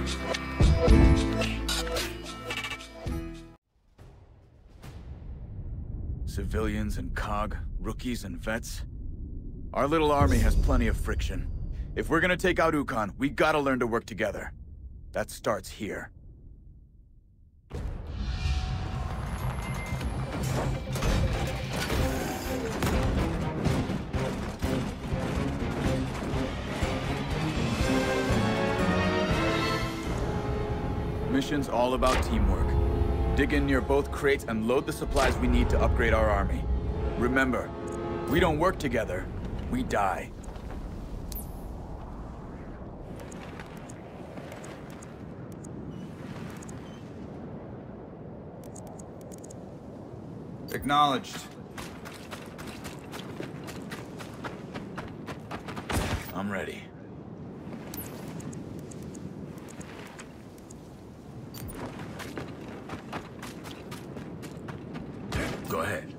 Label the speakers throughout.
Speaker 1: Civilians and COG, rookies and vets. Our little army has plenty of friction. If we're gonna take out Ukon, we gotta learn to work together. That starts here. Mission's all about teamwork. Dig in near both crates and load the supplies we need to upgrade our army. Remember, we don't work together, we die. Acknowledged. I'm ready. Go ahead.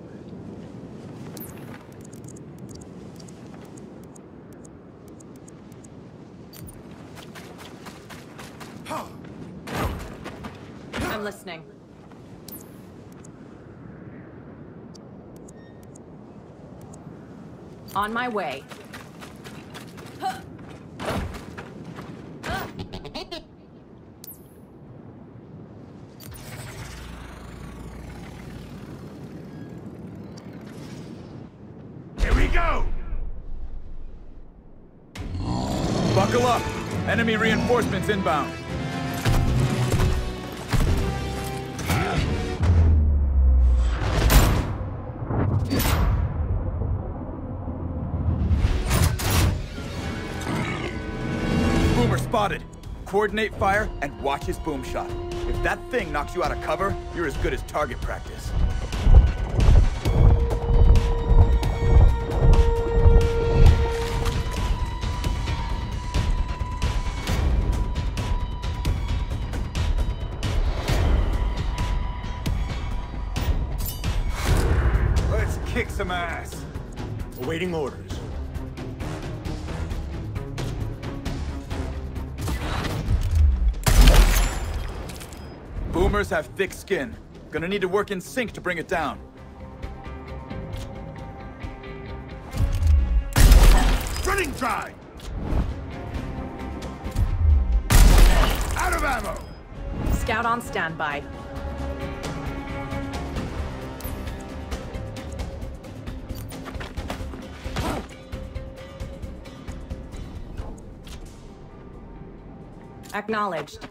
Speaker 2: I'm listening. On my way.
Speaker 1: Here we go! Buckle up! Enemy reinforcements inbound. Boomer spotted. Coordinate fire and watch his boom shot. If that thing knocks you out of cover, you're as good as target practice. Let's kick some ass.
Speaker 3: Awaiting orders.
Speaker 1: Boomers have thick skin. Gonna need to work in sync to bring it down.
Speaker 3: Running dry! Out of ammo!
Speaker 2: Scout on standby. Acknowledged.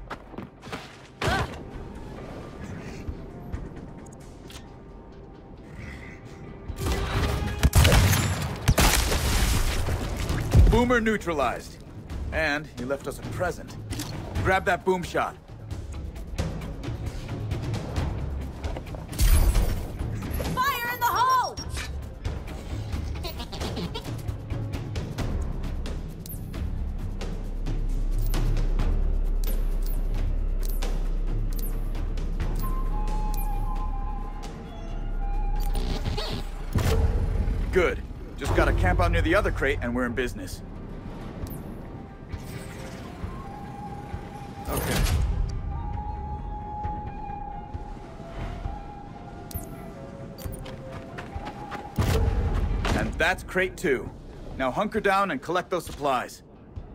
Speaker 1: Boomer neutralized. And he left us a present. Grab that boom shot.
Speaker 2: Fire in the hole!
Speaker 1: Good. Just gotta camp out near the other crate and we're in business. Okay. And that's crate 2. Now hunker down and collect those supplies.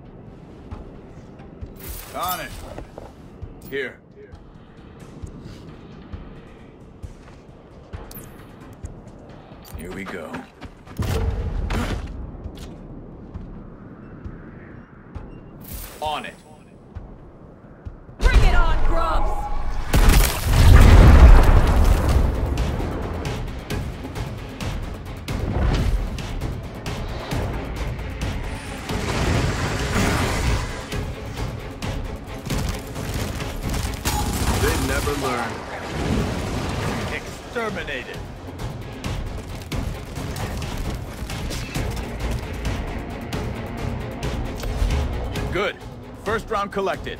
Speaker 1: On it. Here. Here we go. On it.
Speaker 2: Bring it on, grubs!
Speaker 1: They never learn. Exterminated. Good. First round collected.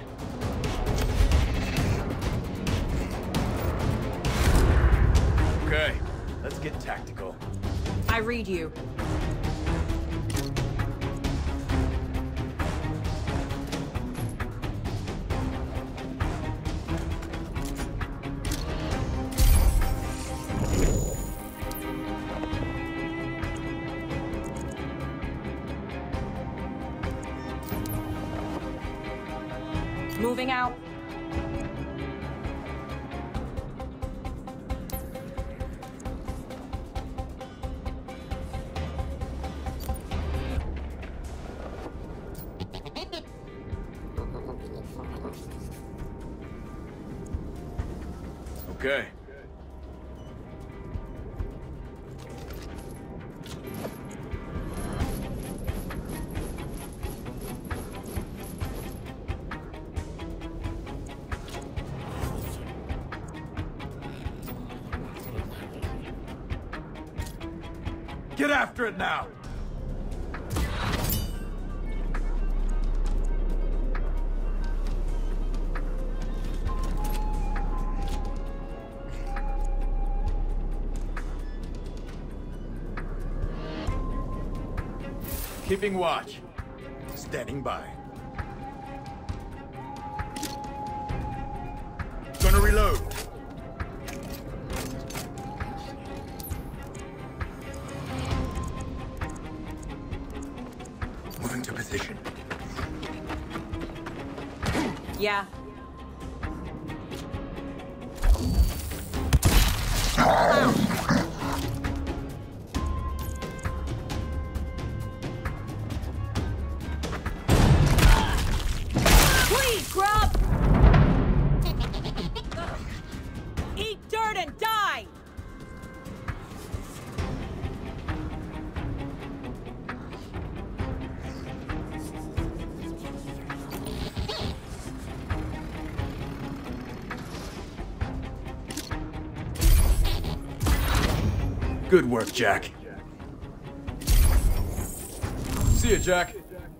Speaker 1: Okay, let's get tactical.
Speaker 2: I read you. Moving out.
Speaker 1: Okay. Get after it now! Keeping watch.
Speaker 3: Standing by.
Speaker 1: Gonna reload.
Speaker 3: Moving to position.
Speaker 2: Yeah. Please, grub! Eat dirt and die!
Speaker 1: Good work, Jack. See ya, Jack.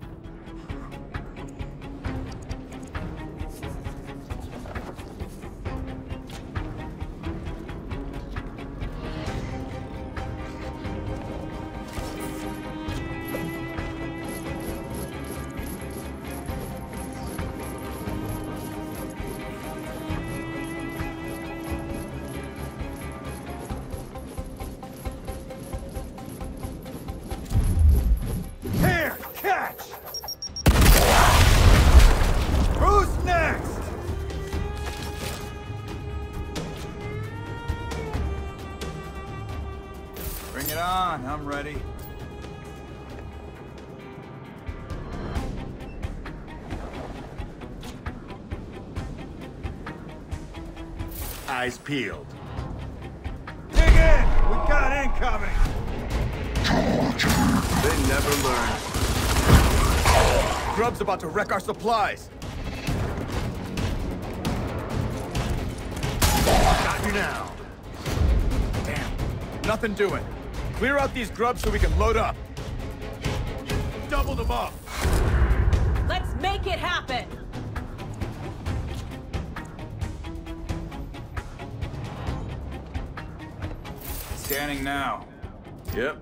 Speaker 3: Here! Catch! Who's next?
Speaker 1: Bring it on, I'm ready.
Speaker 3: Eyes peeled. Dig in! We got incoming!
Speaker 1: They never learn. Grub's about to wreck our supplies.
Speaker 3: Got you now.
Speaker 1: Damn, nothing doing. Clear out these grubs so we can load up.
Speaker 3: Double them up.
Speaker 2: Let's make it happen!
Speaker 1: Scanning now. Yep.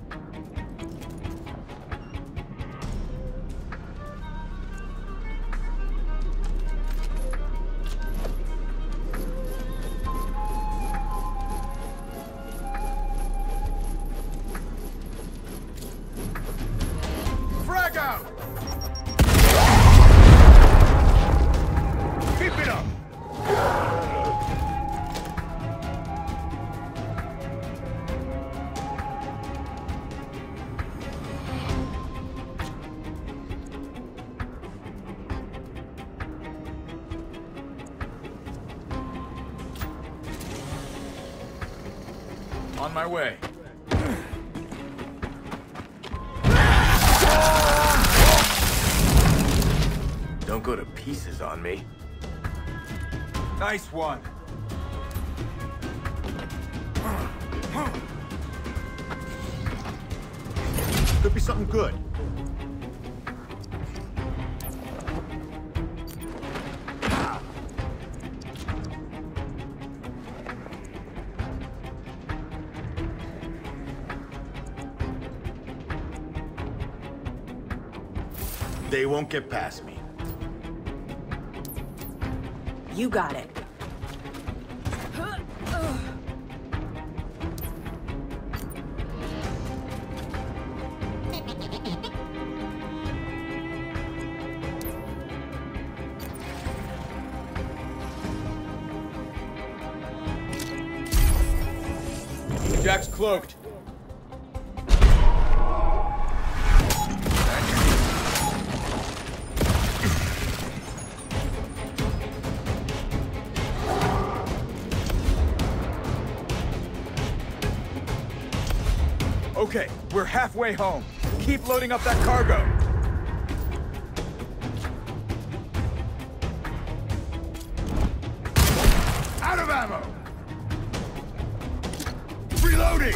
Speaker 3: Frag out! Keep it up!
Speaker 1: On my way.
Speaker 3: Don't go to pieces on me.
Speaker 1: Nice one.
Speaker 3: Could be something good. They won't get past me.
Speaker 2: You got it.
Speaker 1: Jack's cloaked. Okay, we're halfway home. Keep loading up that cargo. Out of ammo! Reloading!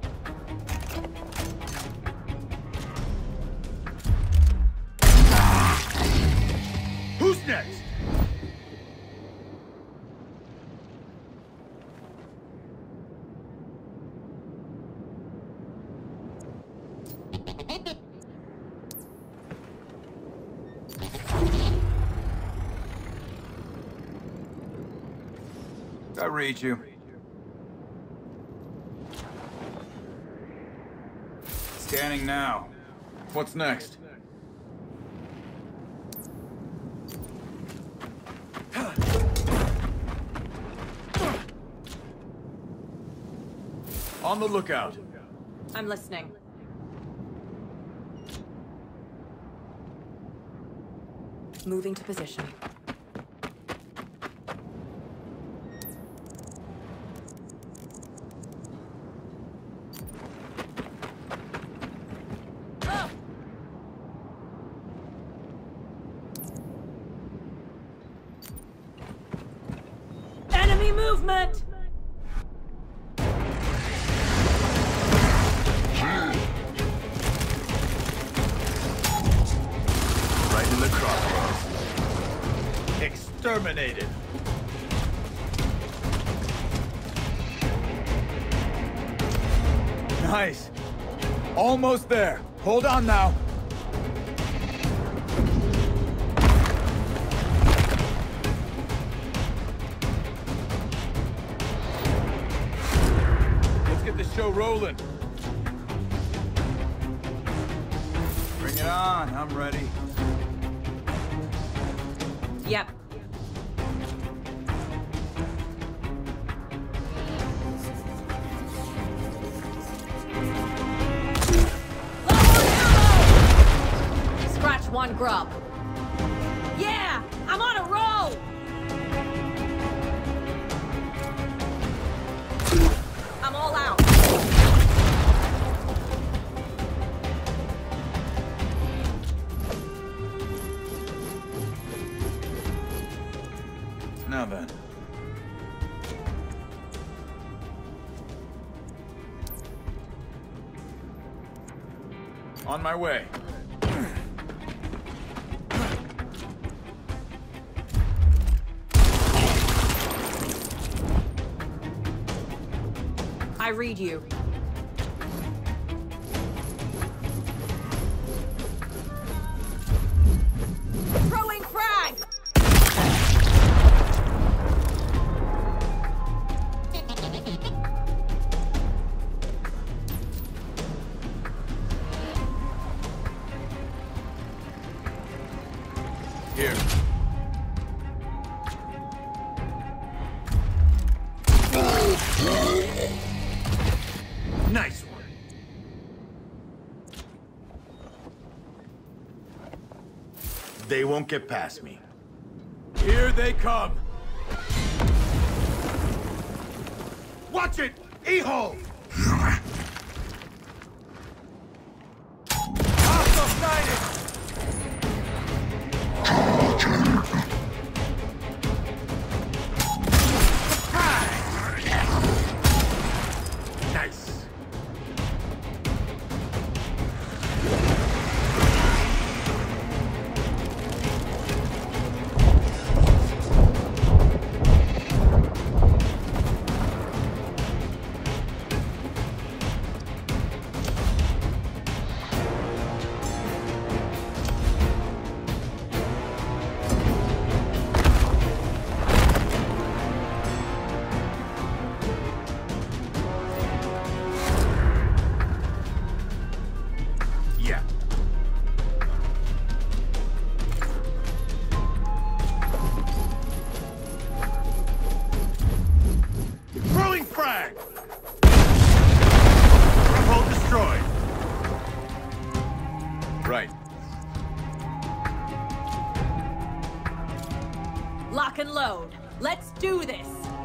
Speaker 1: Who's next? I read you. Scanning now. What's next? On the lookout.
Speaker 2: I'm listening. Moving to position. Enemy movement!
Speaker 1: Right in the crossroads. Exterminated. Nice. Almost there. Hold on now. Let's get the show rolling. Bring it on. I'm ready.
Speaker 2: Yep. Scratch one grub. Yeah! I'm on a roll! I'm all out.
Speaker 1: Now then. On my way.
Speaker 2: I read you. Throwing frag!
Speaker 1: Here. Nice one.
Speaker 4: They won't get past me.
Speaker 1: Here they come.
Speaker 4: Watch it! E-hole!
Speaker 1: Hostile sighted!
Speaker 4: Nice.
Speaker 2: Lock and load. Let's do this!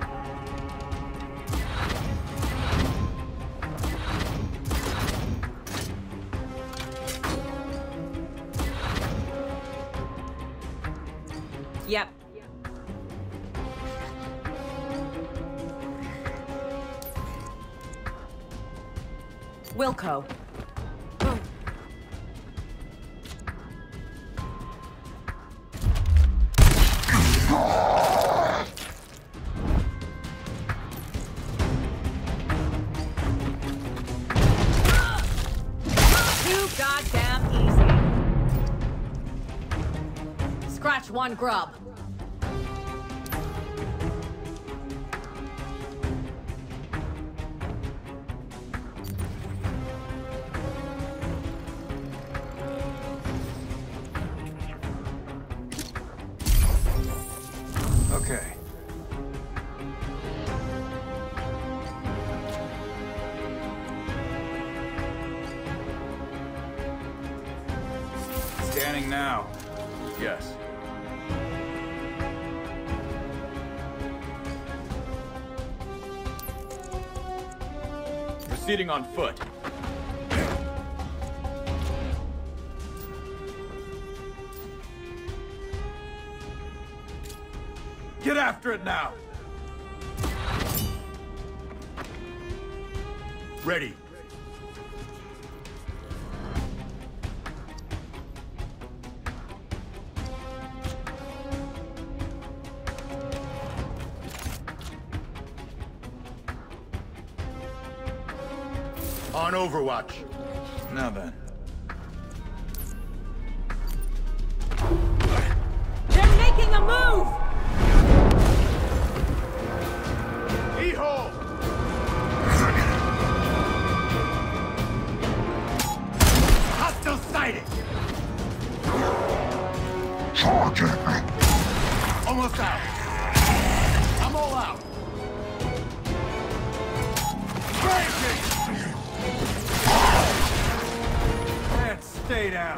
Speaker 2: Yep. Wilco. Too goddamn easy. Scratch one grub.
Speaker 3: Okay.
Speaker 1: Scanning now. Yes. Proceeding on foot.
Speaker 3: Get after it now!
Speaker 4: Ready. On Overwatch.
Speaker 1: Now then.
Speaker 2: They're making a move!
Speaker 4: E-hole! Hostile sighted! Almost out. I'm all out. Breaking!
Speaker 3: And stay down.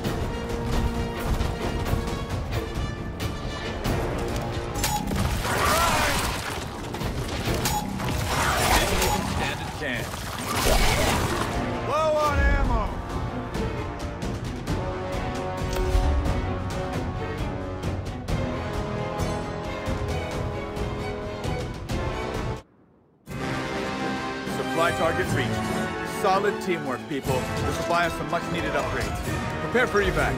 Speaker 1: Didn't even stand a chance.
Speaker 3: Low on ammo.
Speaker 1: Supply target reached. Solid teamwork, people. This will buy us some much-needed upgrades. Prepare for evac.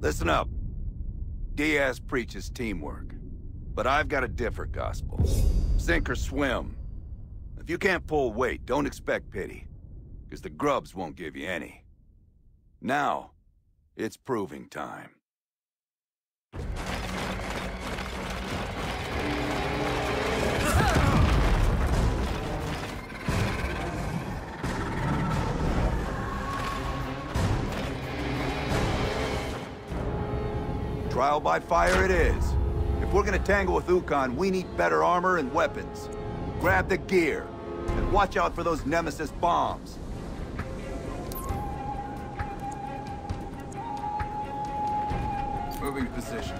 Speaker 3: Listen up. Diaz preaches teamwork. But I've got a different gospel. Sink or swim. If you can't pull weight, don't expect pity. Because the grubs won't give you any. Now, it's proving time. Trial by fire it is. If we're gonna tangle with Ukon, we need better armor and weapons. Grab the gear, and watch out for those Nemesis bombs.
Speaker 1: Moving to position.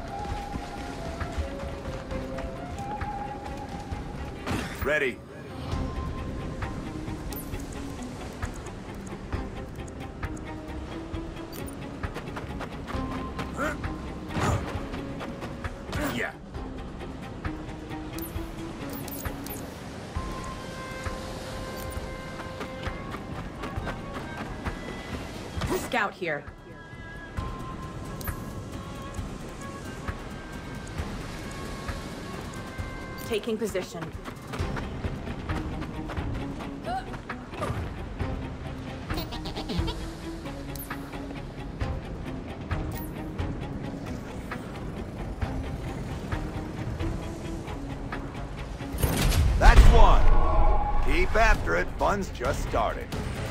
Speaker 3: Ready.
Speaker 1: Yeah.
Speaker 2: Scout here. Taking position.
Speaker 3: That's one. Keep after it, fun's just starting.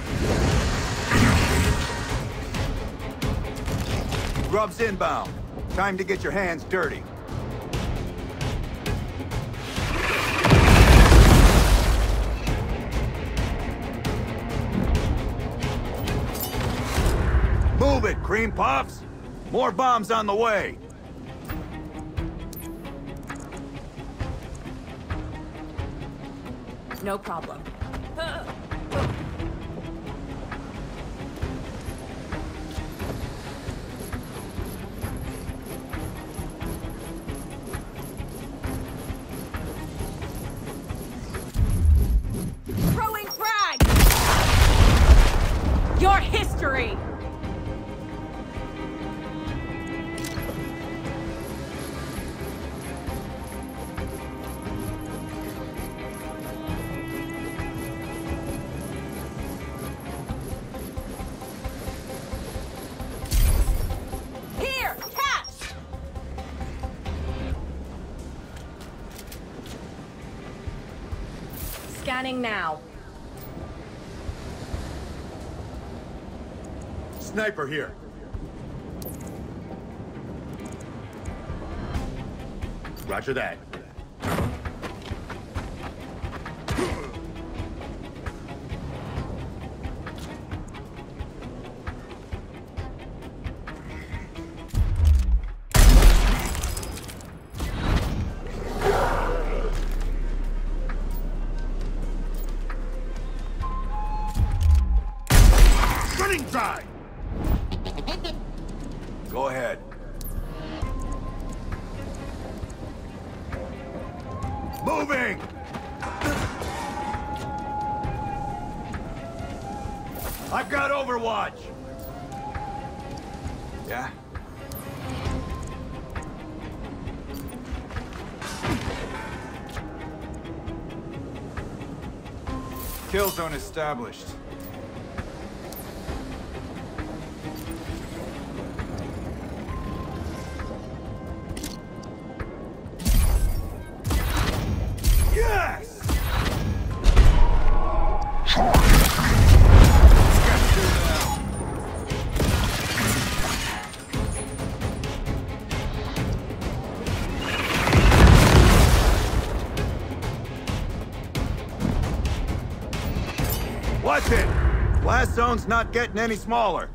Speaker 3: Grubs inbound. Time to get your hands dirty. Move it, cream puffs! More bombs on the way!
Speaker 2: No problem. Throwing frag! Your history! Here! Catch! Scanning now.
Speaker 3: Sniper here.
Speaker 1: Roger that.
Speaker 3: Running dry! Go ahead. Moving! I've got Overwatch!
Speaker 1: Yeah?
Speaker 3: Kill zone established. Yes! Watch it! Blast zone's not getting any smaller.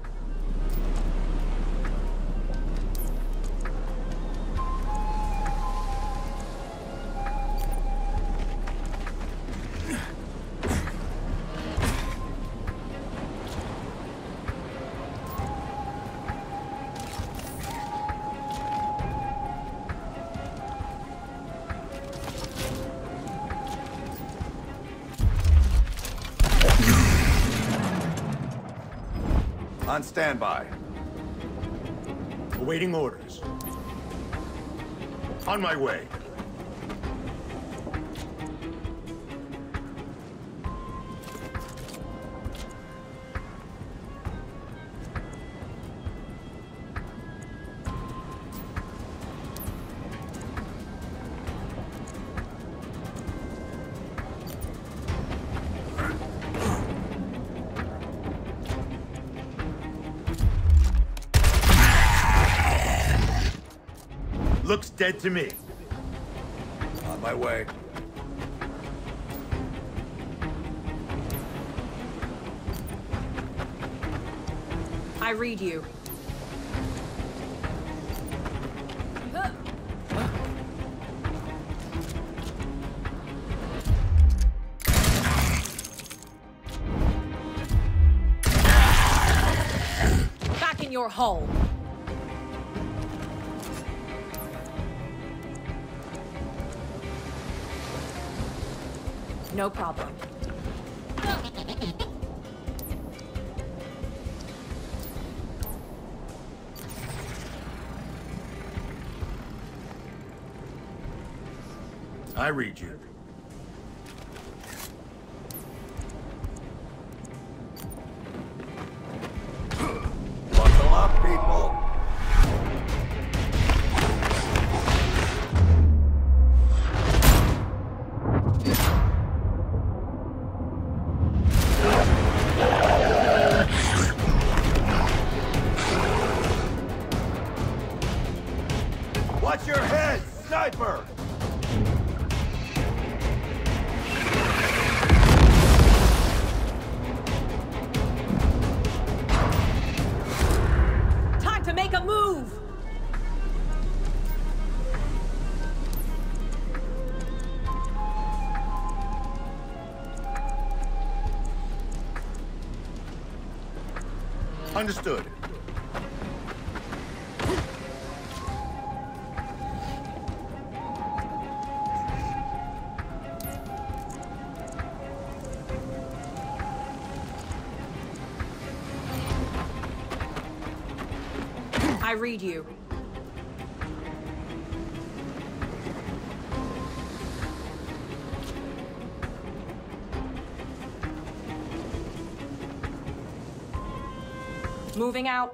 Speaker 3: On standby.
Speaker 5: Awaiting orders. On my way. Looks dead to me.
Speaker 3: On my way.
Speaker 2: I read you. Back in your hole. No problem.
Speaker 5: I read you.
Speaker 3: Buckle up, people. Watch your head, sniper!
Speaker 2: Time to make a move!
Speaker 5: Understood.
Speaker 2: I read you. Moving out.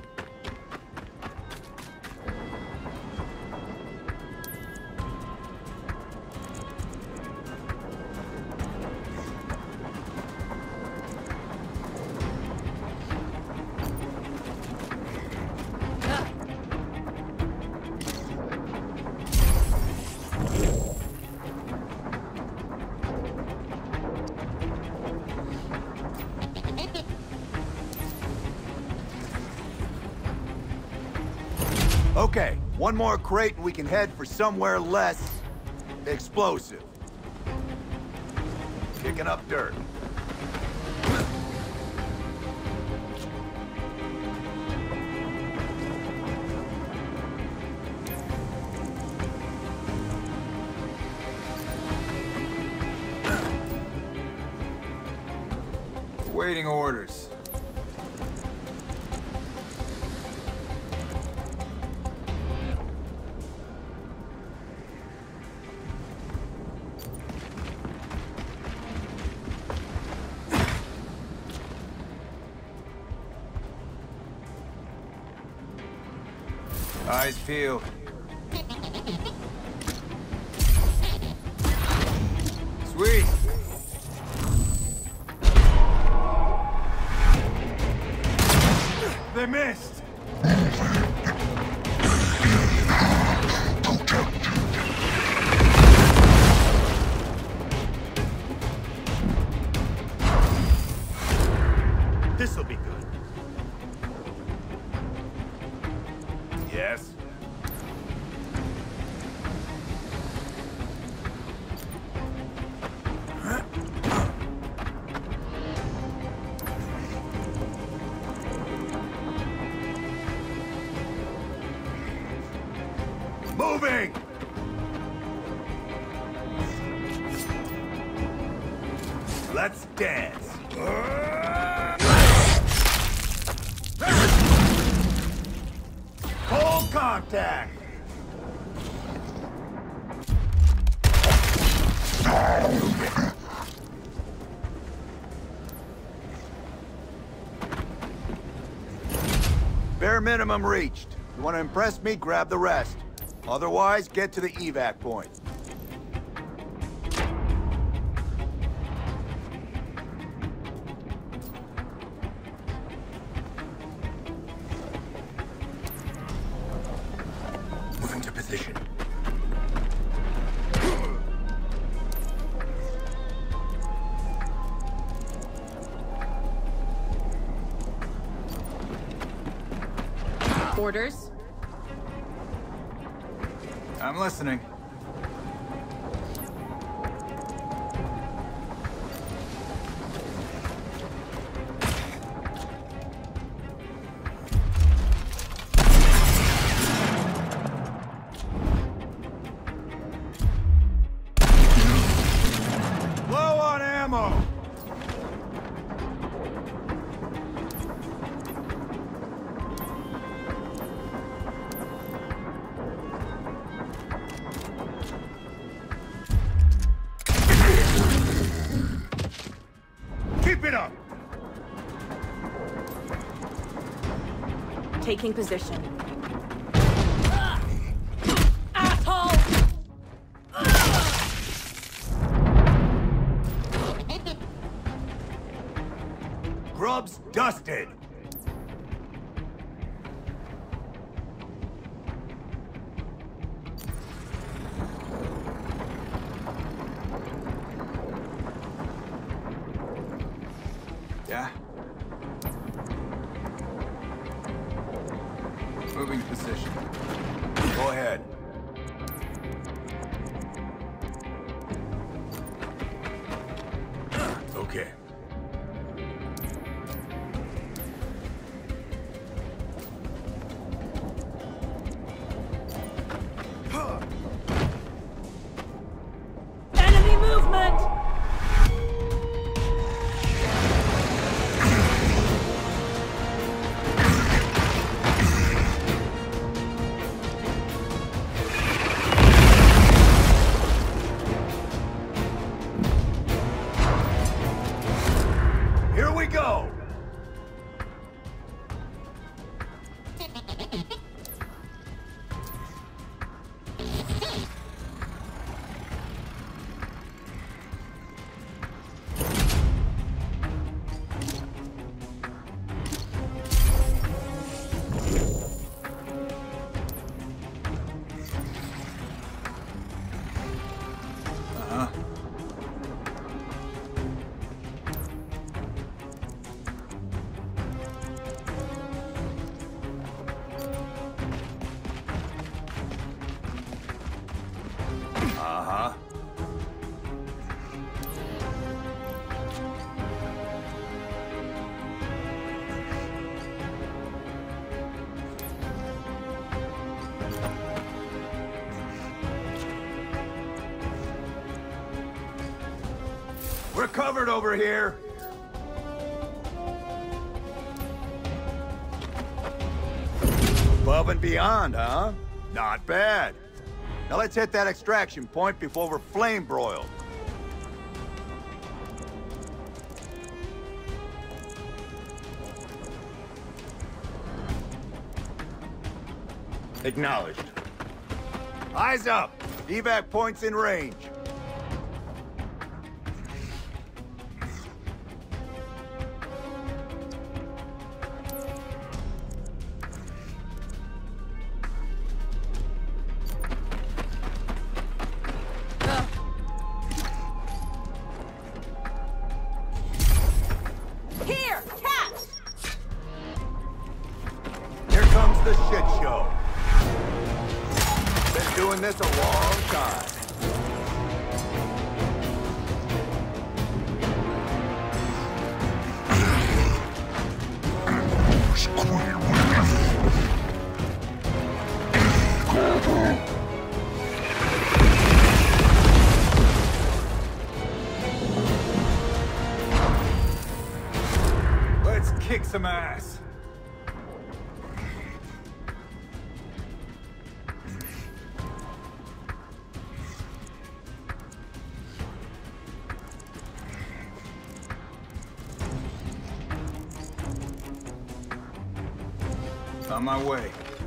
Speaker 3: Okay, one more crate and we can head for somewhere less explosive. Kicking up dirt.
Speaker 1: Waiting orders. Eyes peeled. Sweet. They missed.
Speaker 5: This'll be good.
Speaker 3: Yes? Moving! Let's dance. Hold
Speaker 5: attack!
Speaker 3: Bare minimum reached. You want to impress me, grab the rest. Otherwise, get to the evac point.
Speaker 5: Moving to position.
Speaker 2: Orders?
Speaker 1: I'm listening.
Speaker 3: Low on ammo!
Speaker 5: Keep it up!
Speaker 2: Taking position. Asshole!
Speaker 5: Grubs dusted!
Speaker 1: Yeah? Moving to position.
Speaker 3: Go ahead.
Speaker 5: Okay.
Speaker 2: Enemy movement!
Speaker 5: Here we go!
Speaker 1: Uh-huh.
Speaker 3: Uh-huh. We're covered over here. Above and beyond, huh? Not bad. Now let's hit that extraction point before we're flame broiled.
Speaker 5: Acknowledged.
Speaker 3: Eyes up! Evac point's in range.
Speaker 2: Here! Catch!
Speaker 3: Here comes the shit show. Been doing this a long time.
Speaker 1: Let's kick some ass. On my way.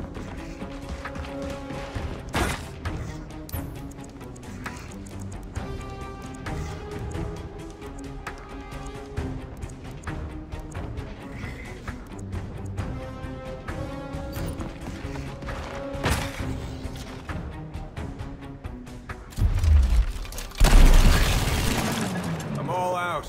Speaker 1: I'm all out.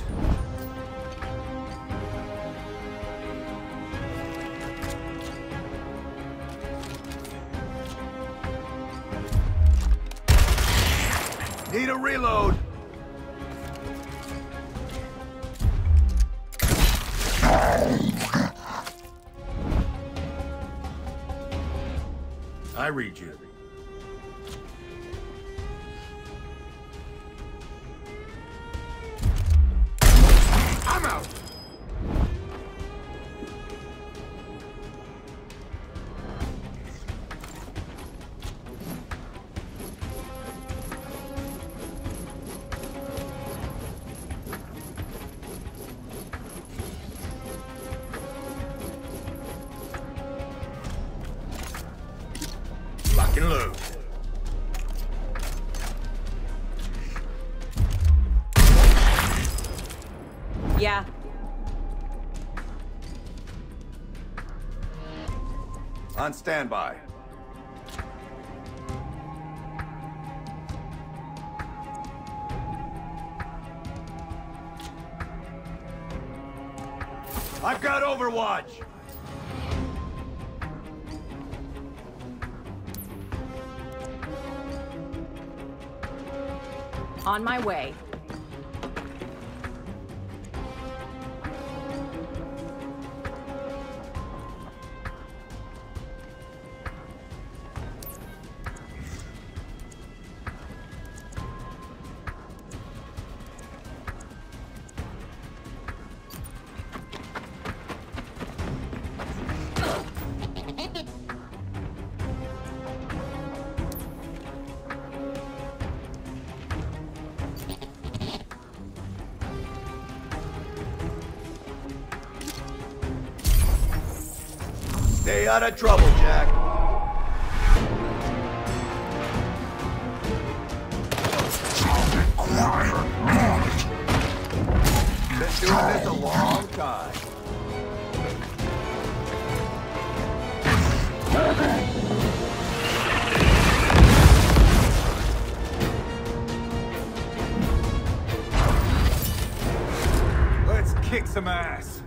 Speaker 3: Need a reload.
Speaker 5: I read you. I'm out. Lock and load.
Speaker 2: Yeah.
Speaker 3: On standby. I've got Overwatch.
Speaker 2: On my way.
Speaker 3: Stay out of trouble, Jack. Been doing this a long time.
Speaker 1: Let's kick some ass.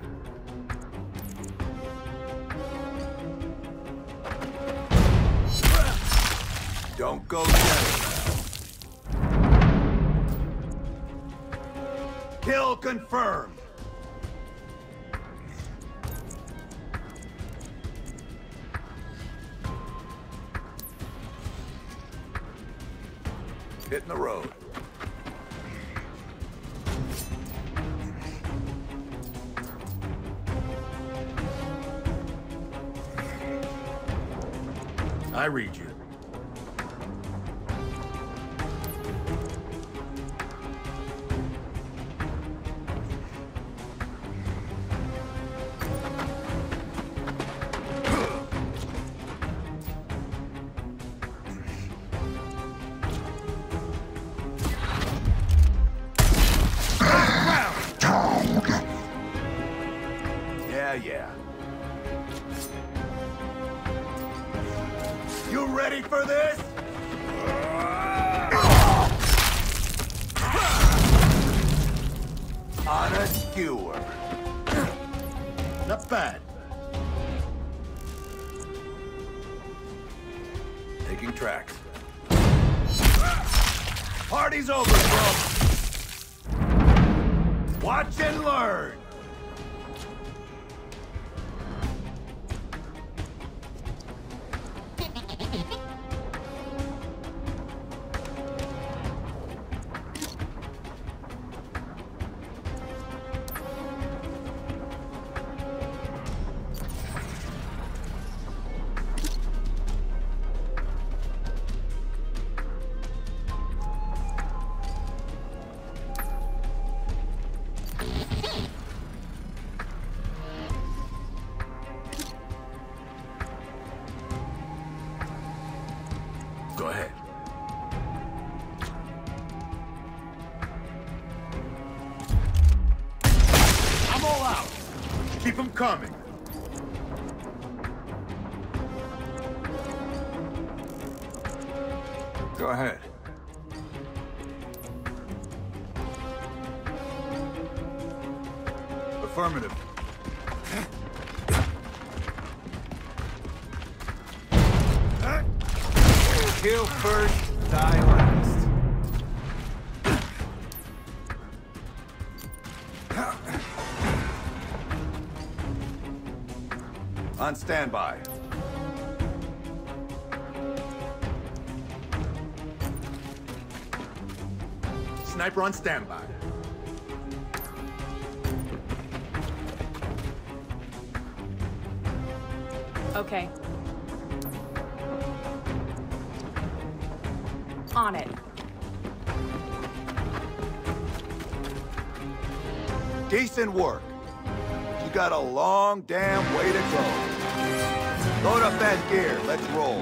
Speaker 3: Don't go gentle. Kill confirmed. Hitting the road.
Speaker 5: I read you.
Speaker 3: Yeah. You ready for this? On a skewer.
Speaker 5: Not bad.
Speaker 3: Taking tracks. Party's over, bro. Watch and learn.
Speaker 5: them coming.
Speaker 3: Go ahead.
Speaker 1: Affirmative.
Speaker 3: Kill first, die last. On standby.
Speaker 5: Sniper on standby.
Speaker 2: Okay. On it.
Speaker 3: Decent work. You got a long damn way to go. Load up that gear. Let's roll.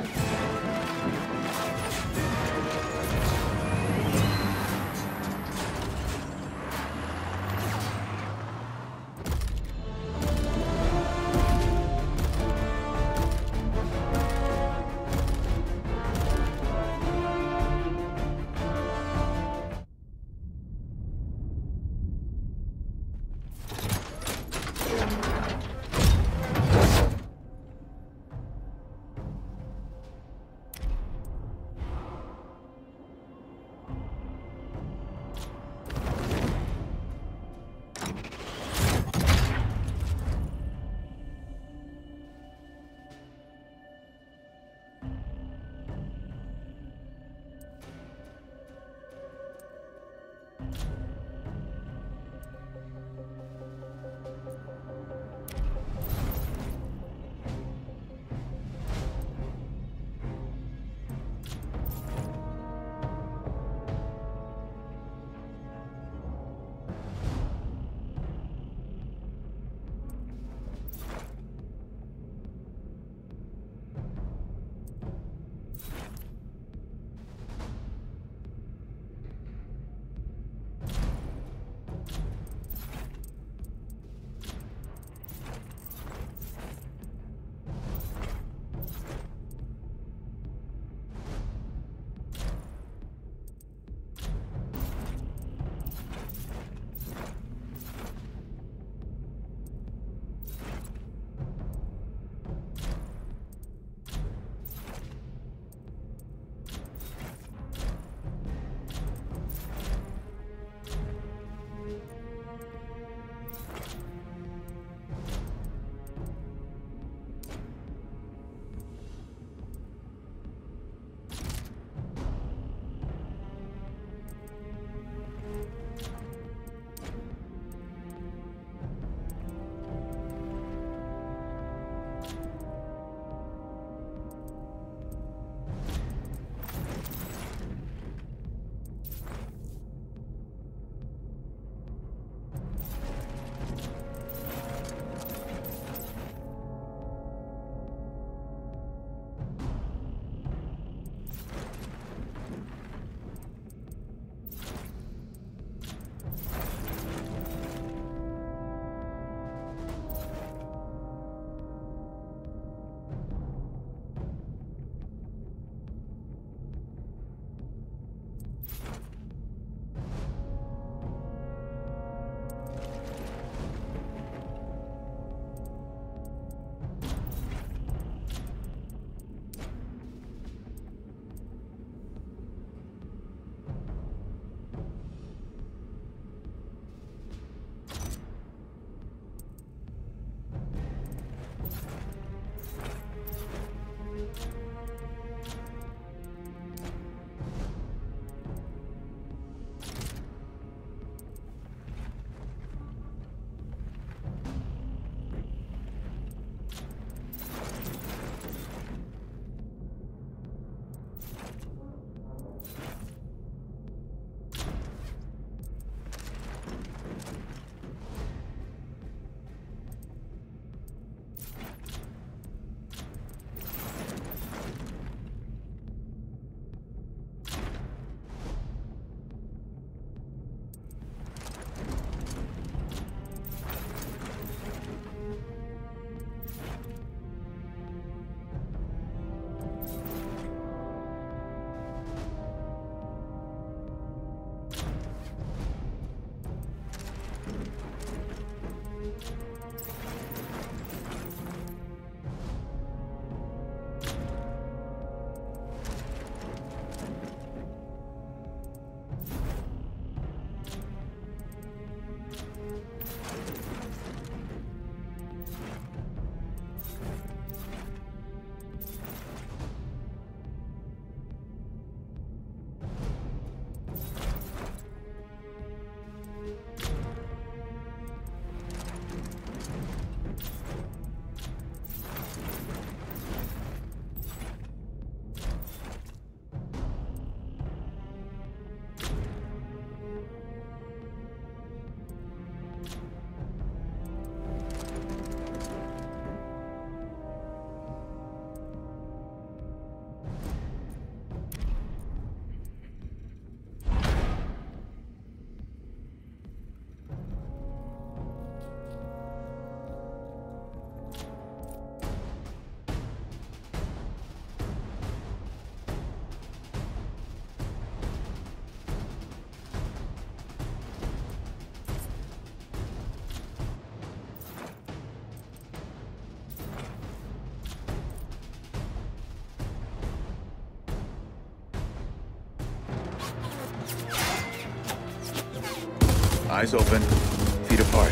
Speaker 1: Eyes open, feet apart.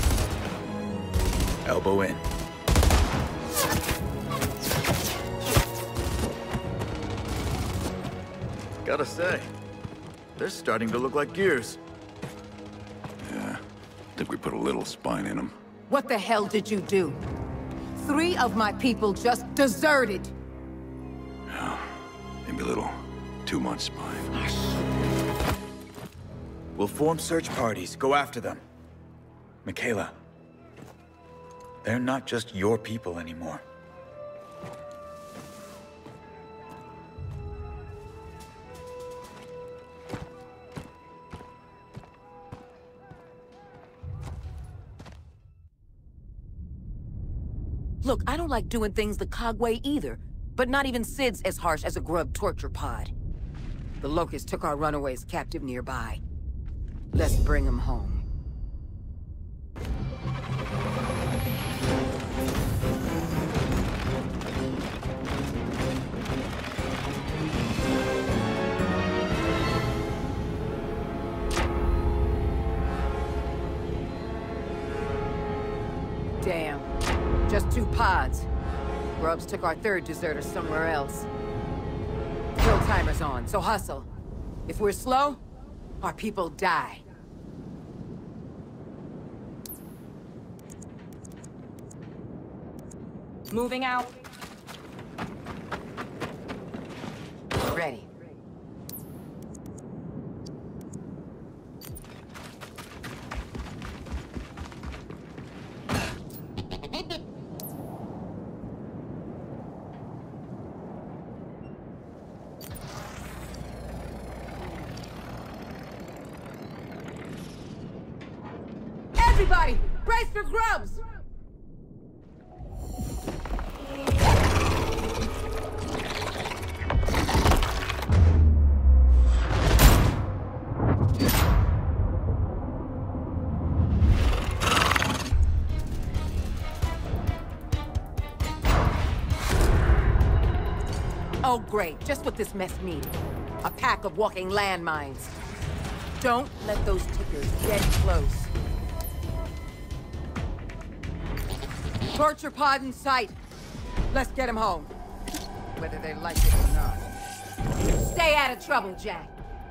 Speaker 1: Elbow in. Gotta say, they're starting to look like gears.
Speaker 3: Yeah, think we put a little spine in them.
Speaker 6: What the hell did you do? 3 of my people just deserted.
Speaker 3: Yeah, maybe a little too much spine.
Speaker 1: We'll form search parties, go after them. Michaela, they're not just your people anymore.
Speaker 7: Look, I don't like doing things the COG way either, but not even Sid's as harsh as a grub torture pod. The Locusts took our runaways captive nearby. Let's bring them home.
Speaker 6: Damn. Just 2 pods. Grubs took our 3rd deserter somewhere else. Kill timer's on, so hustle. If we're slow, our people die.
Speaker 2: Moving out.
Speaker 6: Ready. Everybody, brace for grubs! Oh great, just what this mess needs. A pack of walking landmines. Don't let those tickers get close. Torture pod in sight. Let's get him home. Whether they like it or not. Stay out of trouble, Jack.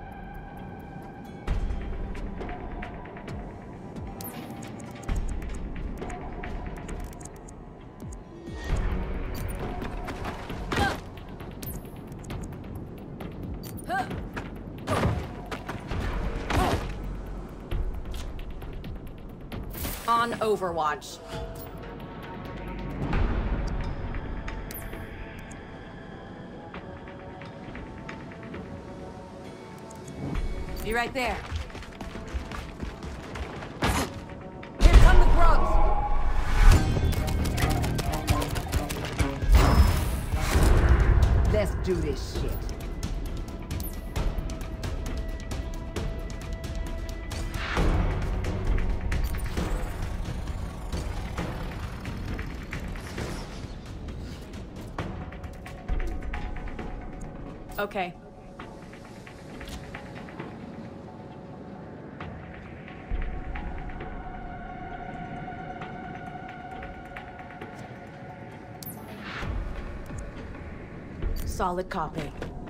Speaker 2: On Overwatch.
Speaker 6: Be right there. Here come the grubs! Let's do this shit.
Speaker 2: Okay. Solid copy.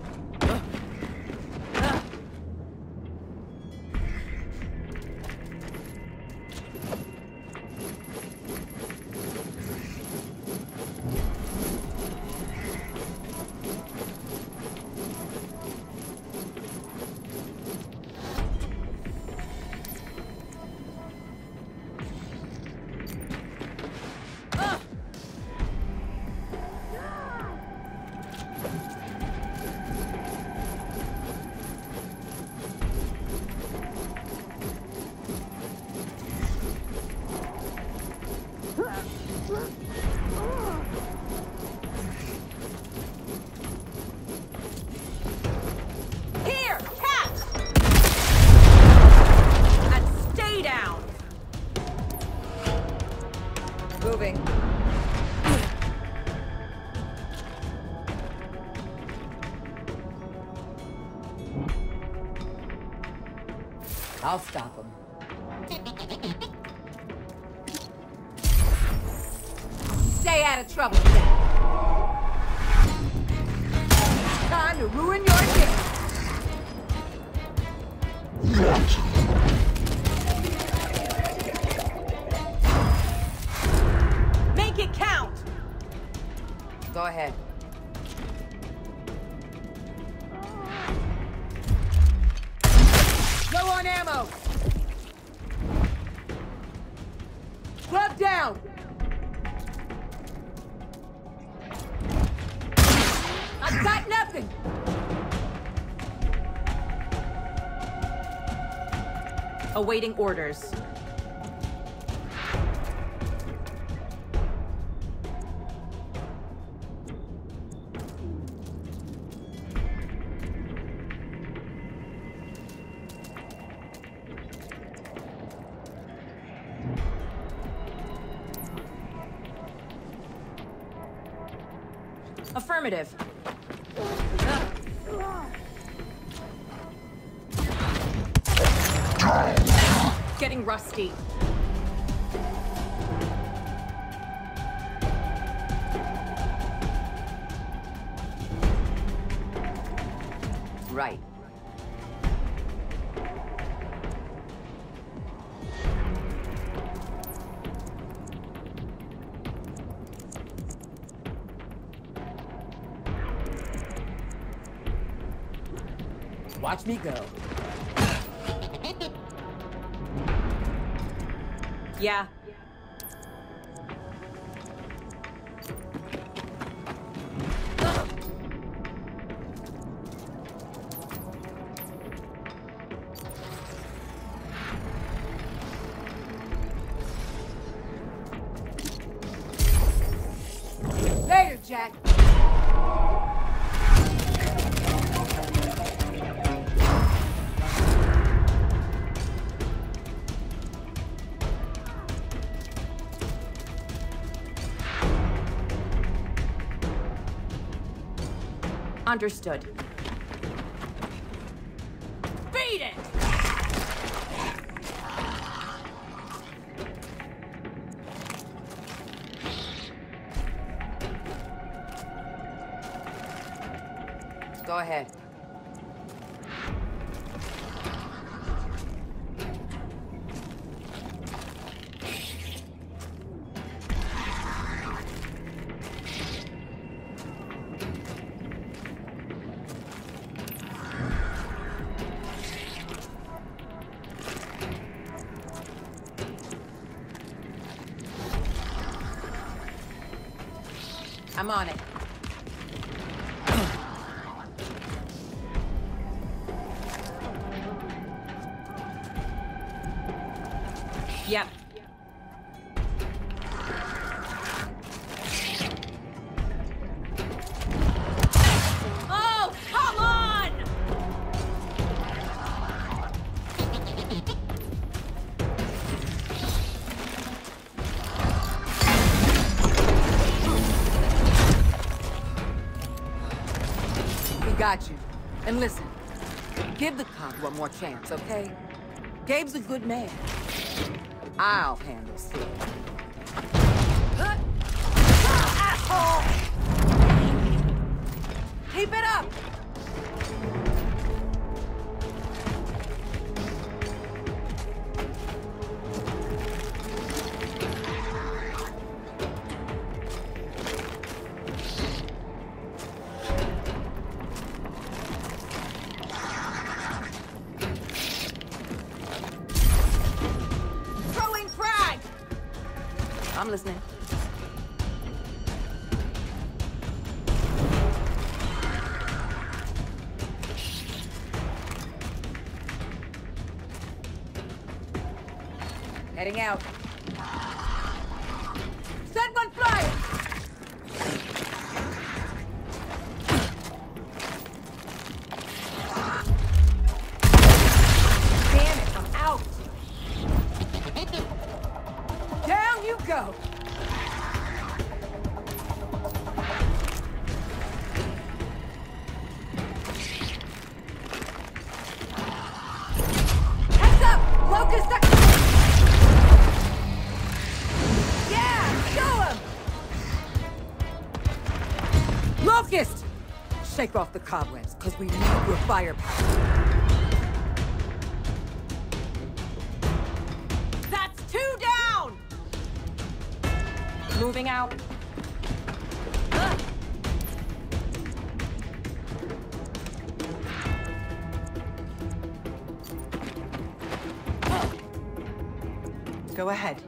Speaker 6: Here, catch!
Speaker 2: And stay down!
Speaker 6: Moving. I'll stop him. Stay out of trouble, Jack. Time to ruin your day.
Speaker 2: Make it count!
Speaker 6: Go ahead. Low on ammo! Club down! I've got nothing!
Speaker 2: Awaiting orders. Affirmative. Getting rusty.
Speaker 6: Right. Watch me go.
Speaker 2: Yeah.
Speaker 6: Later, Jack.
Speaker 2: Understood. Beat it!
Speaker 6: Go ahead. I'm on it.
Speaker 2: Yep. Oh, come on!
Speaker 6: We got you. And listen, give the cop one more chance, okay? Gabe's a good man. I'll handle Sid. Asshole! Keep it up!
Speaker 2: Throwing frag!
Speaker 6: I'm listening. Heading out. Set one fire! Damn it, I'm out! Down you go! Heads up! Locust! Locust! Shake off the cobwebs, because we need your firepower.
Speaker 2: That's 2 down! Moving out.
Speaker 8: Go ahead.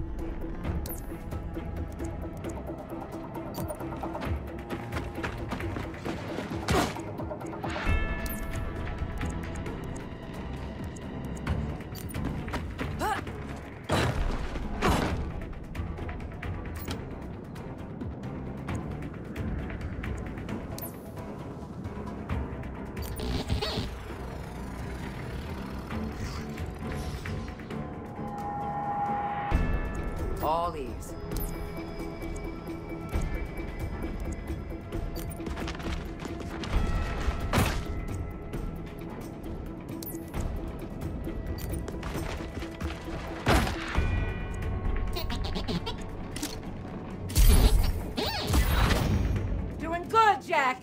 Speaker 6: All ears.
Speaker 2: Doing good, Jack!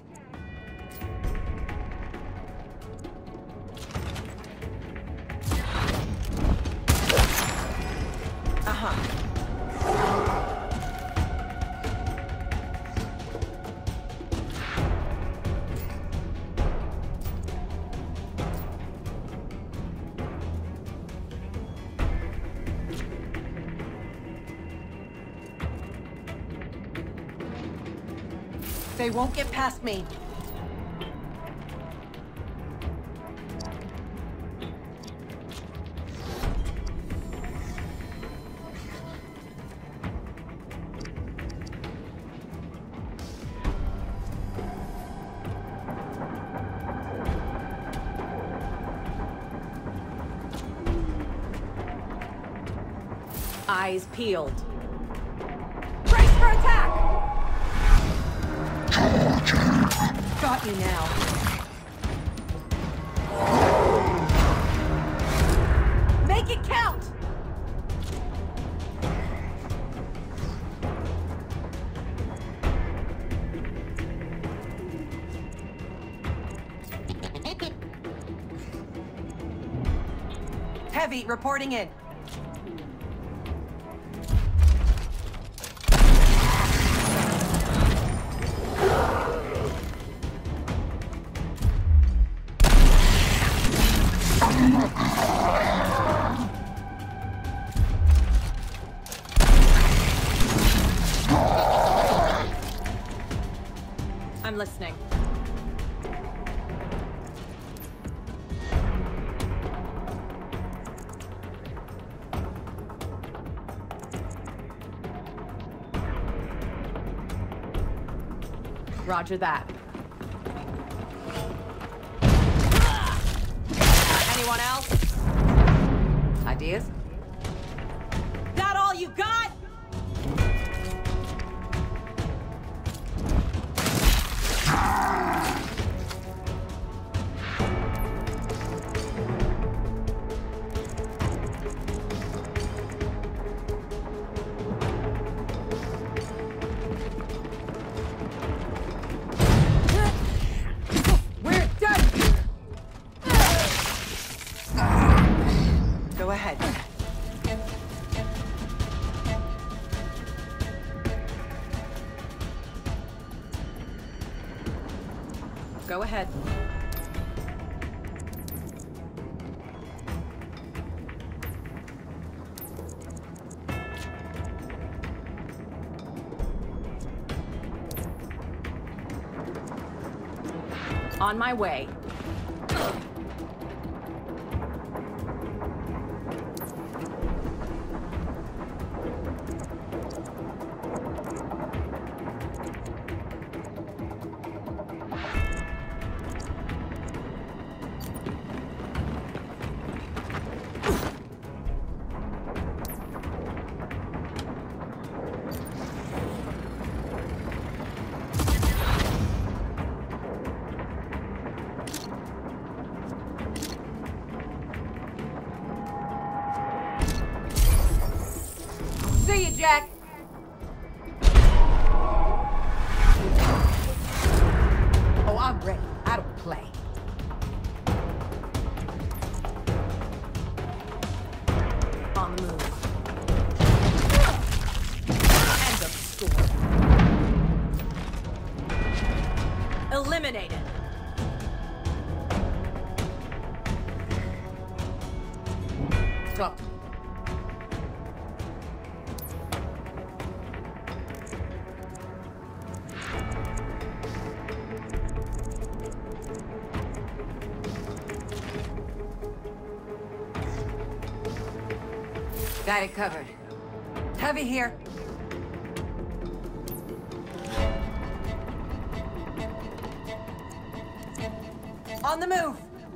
Speaker 8: They won't get past me.
Speaker 2: Eyes peeled. Brace for attack!
Speaker 8: Got you now.
Speaker 2: Make it count!
Speaker 8: Heavy, reporting in.
Speaker 2: I'm listening. Roger that. Anyone else?
Speaker 6: Ideas?
Speaker 2: That all you got?
Speaker 6: We're done here!
Speaker 8: Go ahead.
Speaker 2: Go ahead. On my way. eliminated.
Speaker 6: Talk to me. Got it covered.
Speaker 8: Heavy here. On the move.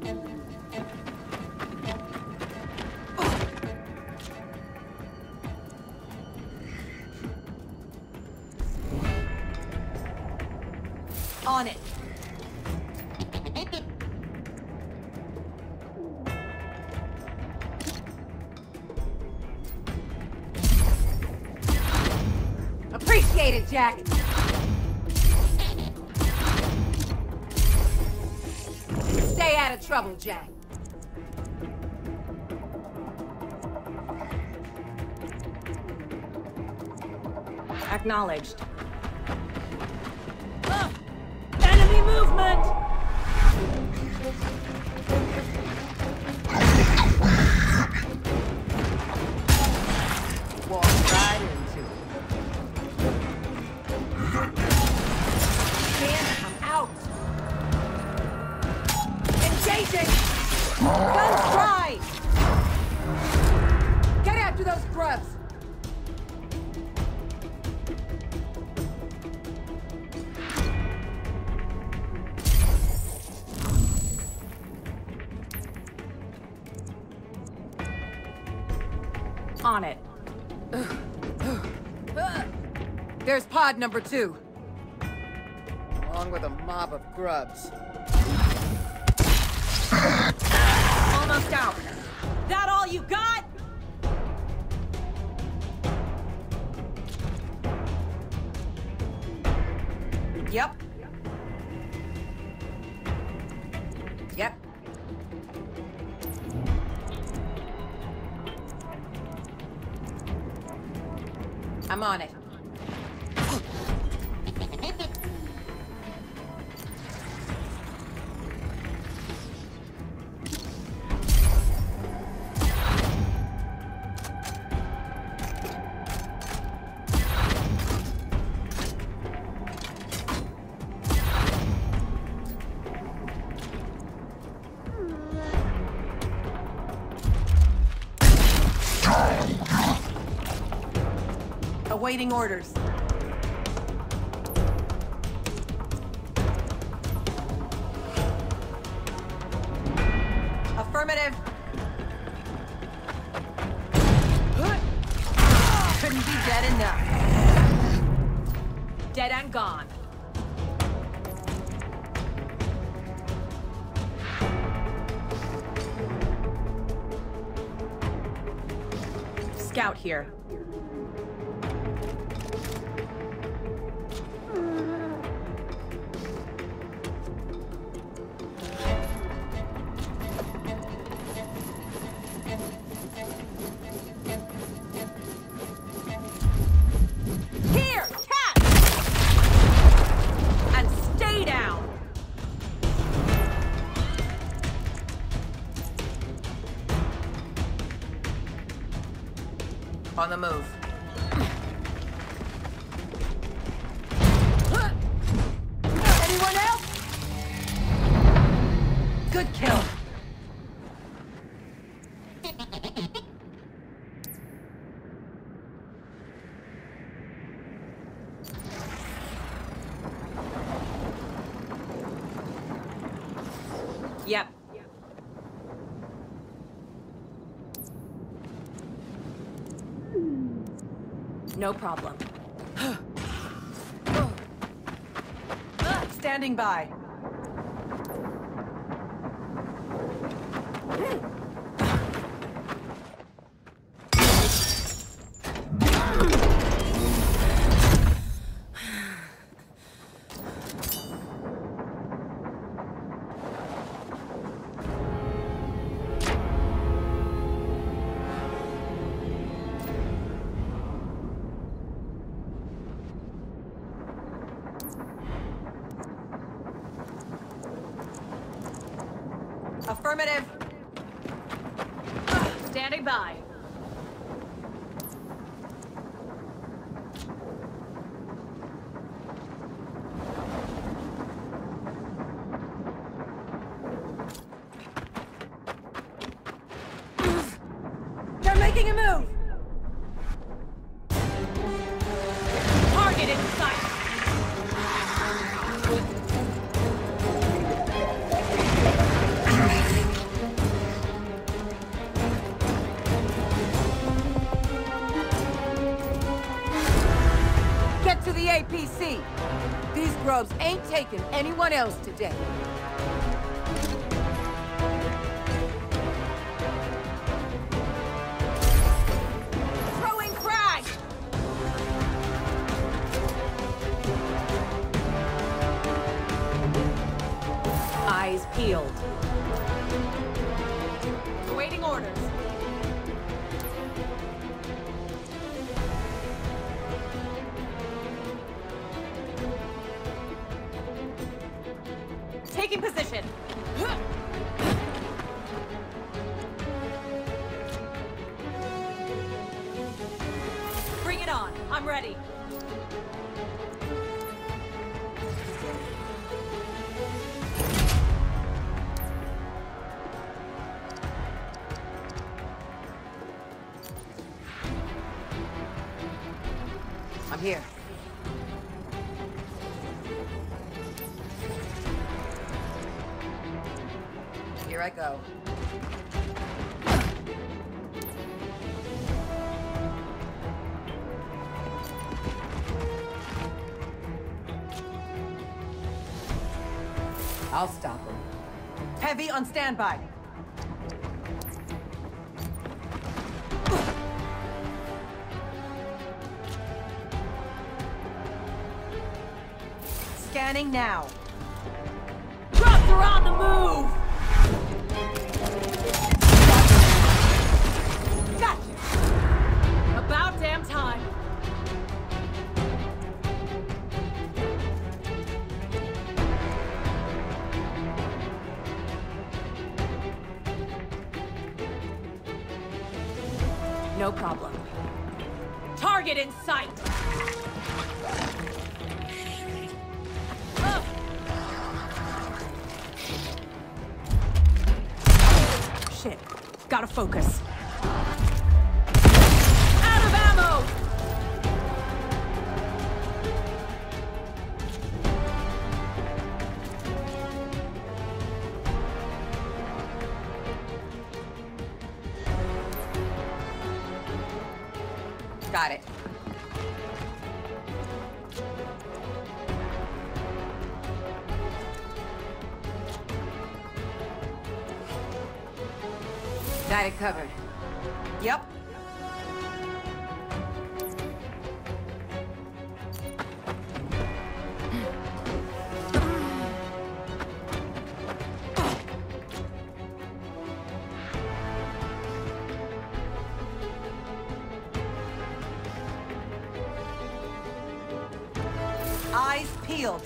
Speaker 8: On it.
Speaker 6: Appreciate it, Jack. Stay out of trouble, Jack.
Speaker 2: Acknowledged. Enemy movement!
Speaker 6: Walk right into it.
Speaker 8: Can't come out. Engaging. Guns dry.
Speaker 6: Get after those grubs!
Speaker 2: On it.
Speaker 6: There's pod number 2. Along with a mob of grubs.
Speaker 2: Almost out. That all you got?
Speaker 8: Yep.
Speaker 6: Yep. I'm on it.
Speaker 8: Awaiting orders. Affirmative. Couldn't be dead enough.
Speaker 2: Dead and gone. Scout here. Here! Catch! And stay down!
Speaker 6: On the move.
Speaker 8: Anyone else? Good kill.
Speaker 2: Yep. No problem.
Speaker 8: Standing by. Affirmative.
Speaker 2: Standing by.
Speaker 8: They're making a move!
Speaker 2: Target in sight.
Speaker 7: Get to the APC. These grubs ain't taking anyone else today.
Speaker 2: Throwing frag. Eyes peeled. Awaiting orders. Taking position. Bring it on. I'm ready.
Speaker 7: I'm here. Here I go. I'll stop him.
Speaker 8: Heavy on standby. Scanning now.
Speaker 2: Grubs are on the move! Gotcha! About damn time. No problem. Target in sight! Shit. Gotta focus. Out of ammo!
Speaker 7: Got it. Got it covered.
Speaker 8: Yep. Eyes peeled.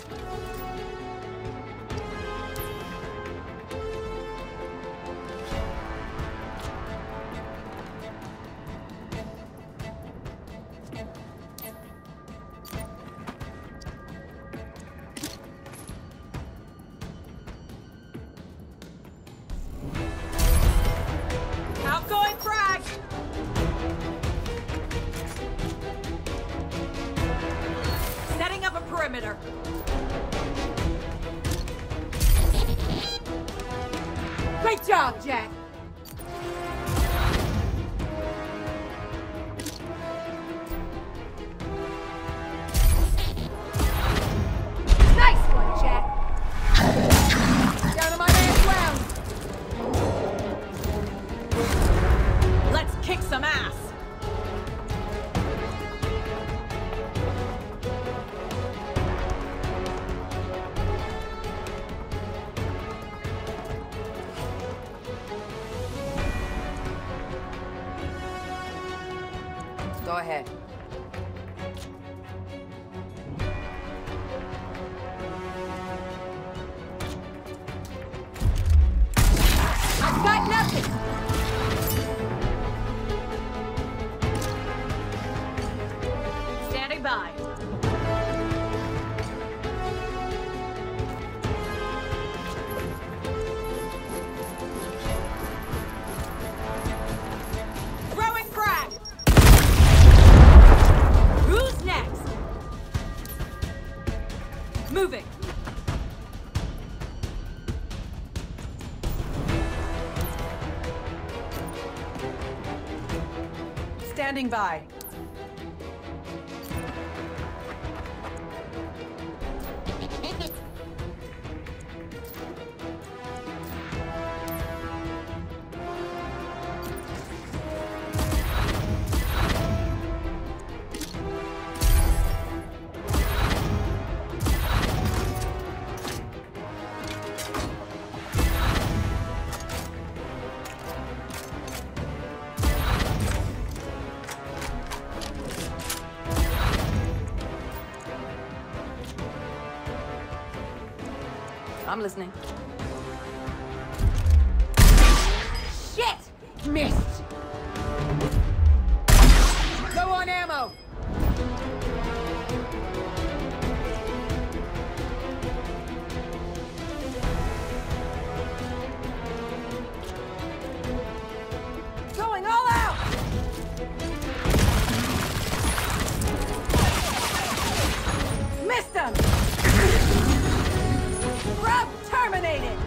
Speaker 2: Outgoing frag! Setting up a perimeter.
Speaker 7: Great job, Jack. Nice one, Jack. Down to my man's ground.
Speaker 2: Let's kick some ass!
Speaker 7: Go ahead.
Speaker 2: Moving!
Speaker 8: Standing by.
Speaker 7: I'm listening. Shit! Missed! Low on ammo!
Speaker 8: Going all out! Missed him! Grub terminated!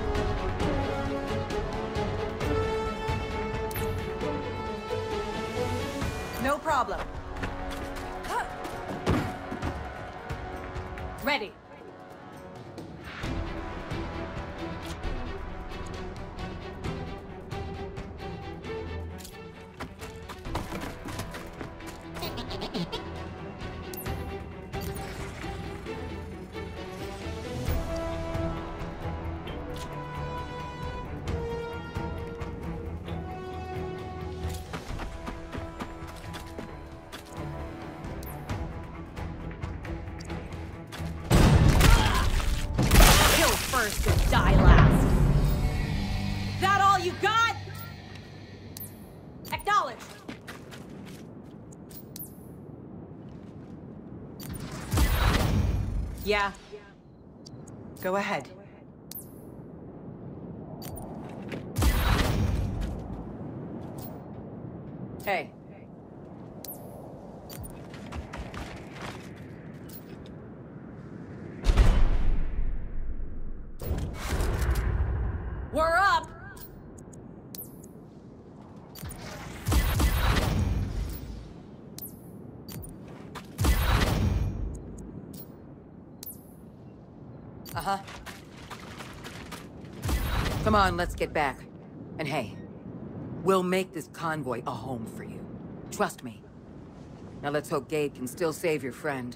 Speaker 8: No problem.
Speaker 2: Ready! First and die last. That all you got? Acknowledge.
Speaker 8: Yeah. Go ahead.
Speaker 6: Hey.
Speaker 2: We're up.
Speaker 6: Uh-huh. Come on, let's get back. And hey, we'll make this convoy a home for you. Trust me. Now let's hope Gabe can still save your friend.